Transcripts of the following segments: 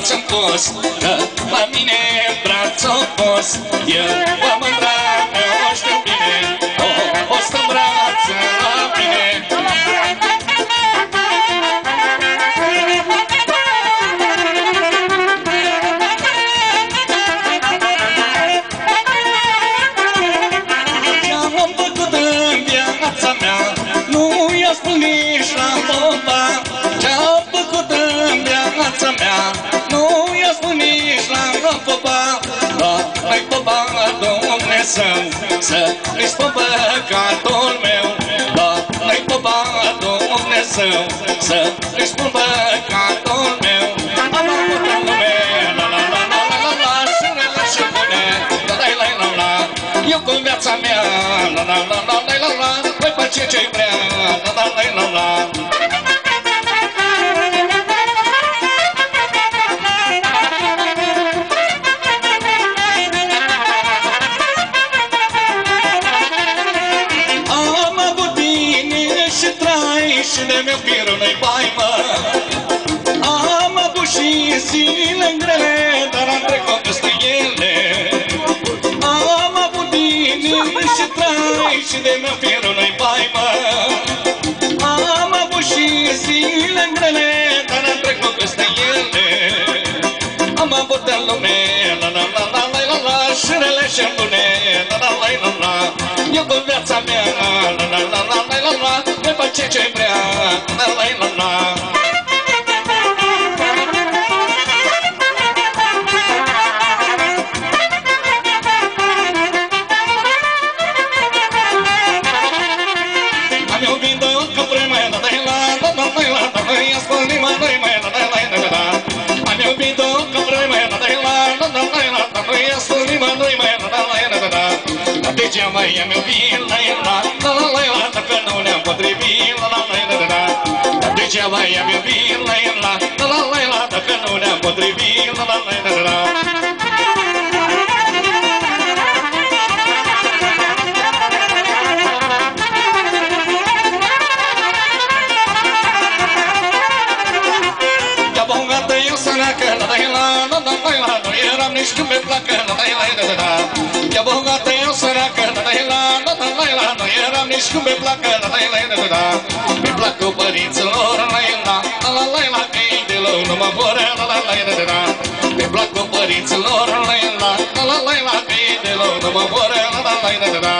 braț-mi pus, că la mine braț-o pus. Eu vă mândra, o știu bine, o stă brață la mine. Ce-am făcut în viața mea, nu i-a spus nici la popa. Ce-am făcut în viața mea, nu i-a spus nici la popa. Dar-i popa Dumnezeu, să-i spun păcatul meu. Dar-i popa Dumnezeu, să-i spun păcatul meu. Am avut în lume, la la la la la la la, surele și bune, la la la la la. Eu cu viața mea, la la la la la la la, voi face ce-i vrea, la la la la la. Și de meu firul nu-i paimă. Am avut și zile grele, dar am trecut peste ele. Am avut bine și trai și de meu firul nu-i paimă. Am avut și zile grele, dar am trecut peste ele. Am avut în lume, la la la la la la la, și rele și bune, la la la la la. Eu cu viața mea, la la la la la la la, voi face ce vrea, la la la la. Am iubit-o ca vremea, la la la la la la la la, i-a spus nimănui mai, la la la la la. Am iubit-o ca vremea, la la la la la la la, i-a spus nimănui mai, la la la la la. Degeaba i-am iubit, la la la la la la, dacă nu ne-am potrivit, la la la la la. Degeaba i-am iubit, la la la la la la, dacă nu ne-am potrivit, la la la la la. Ea bogată, eu săracă, la la la la la la, nu eram nici când mi-e placă, la la la la la. Ea bogată, eu săracă, la la la la la la, nu eram nici când mi-e placă, la la la la la. Mi-e plac cu părinților, la la la la la la, că ei de lău nu mă vor, la la la la la. Mi-e plac cu părinților, la la la la la la, că ei de lău nu mă vor, la la la la la.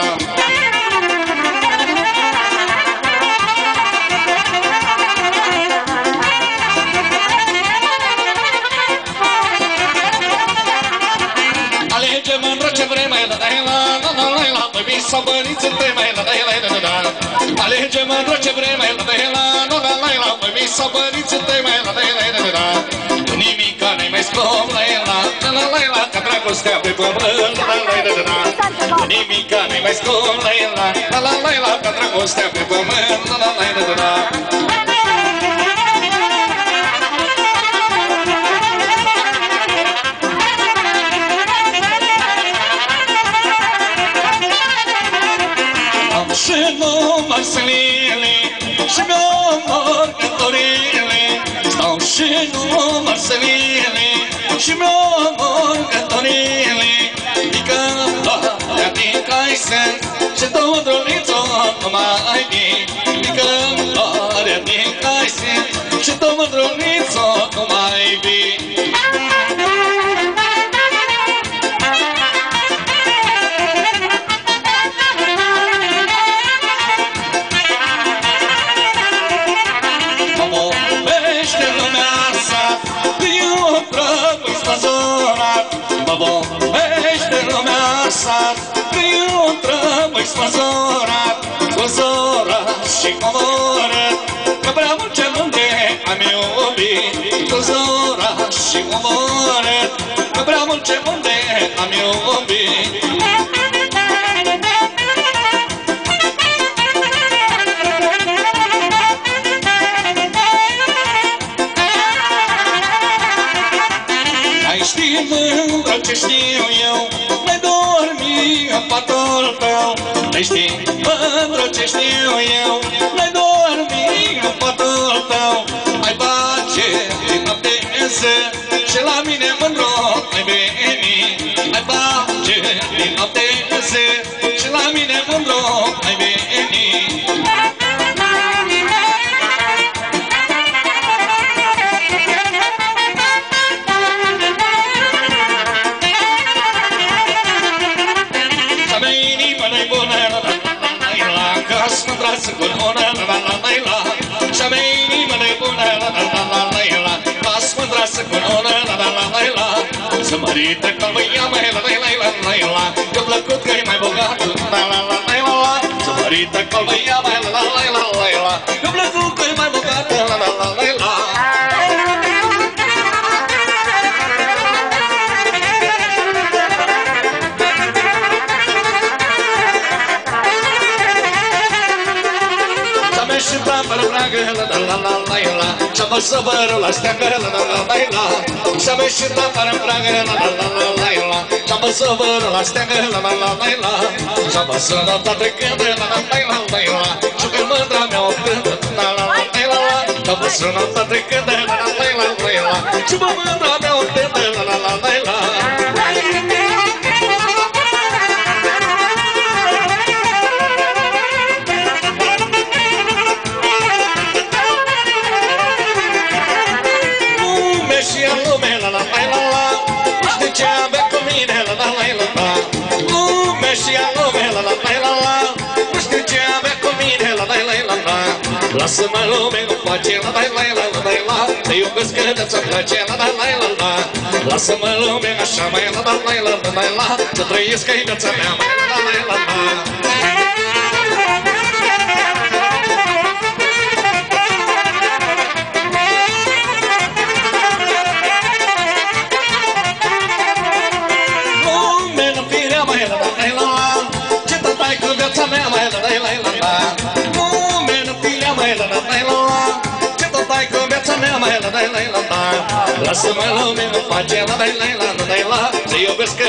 Alege-mă în ce vreme, la la la la la la la, mă vii sau băniți în teme, la la la la la. Alege-mă în ce vreme, la la la la la la la, mă vii sau băniți în teme, la la la la la. Nimica nu-i mai scop, la la la la la, ca dragostea pe pământ, la la la la la. Nimica nu-i mai scop, la la la la la, ca dragostea pe pământ, la la la la la. Și număr sălile, și mi-omor gândurile. Stau și număr sălile, și mi-omor gândurile. Dică-mi doarea din Caisen, și două drunițo nu mai vii. Dică-mi doarea din Caisen, și două drunițo nu mai vii. Mă vorbește lumea sat, că eu trămâi spăzorat, cu zora și comorât, că prea mult ce munte am iubit. Cu zora și comorât, că prea mult ce munte am iubit. Știi mândră ce știu eu, n-ai dormi în patul tău. Mai știi mândră ce știu eu, n-ai dormi în patul tău. Ai face din noapte și la mărită că ia mai la, că plăcut că e mai bogat, la, să mărită că ia mai la, că plăcut că e mai bogat, la. Și bramără bragă, la, și-a săbărul la steagă, la, și-a și bramără bragă, la, și-a săbărul la steagă, la, și-a sănătate cântă, la, și când mândra mea o cântă, la, și-a sănătate cântă, la, și mândra mea o cântă, la. Și în lume, la, nu știu ce avea cu mine, la, lume și în lume, la, nu știu ce avea cu mine, la, lasă-mă lume, nu face, la, te iubesc că de-ți-o place, la, lasă-mă lume, așa mai, la, să trăiesc că-i viața mea, la. Lasă-mă lume, nu face, la, să iubesc